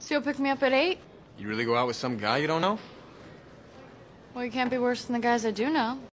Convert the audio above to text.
So you'll pick me up at 8? You really go out with some guy you don't know? Well, you can't be worse than the guys I do know.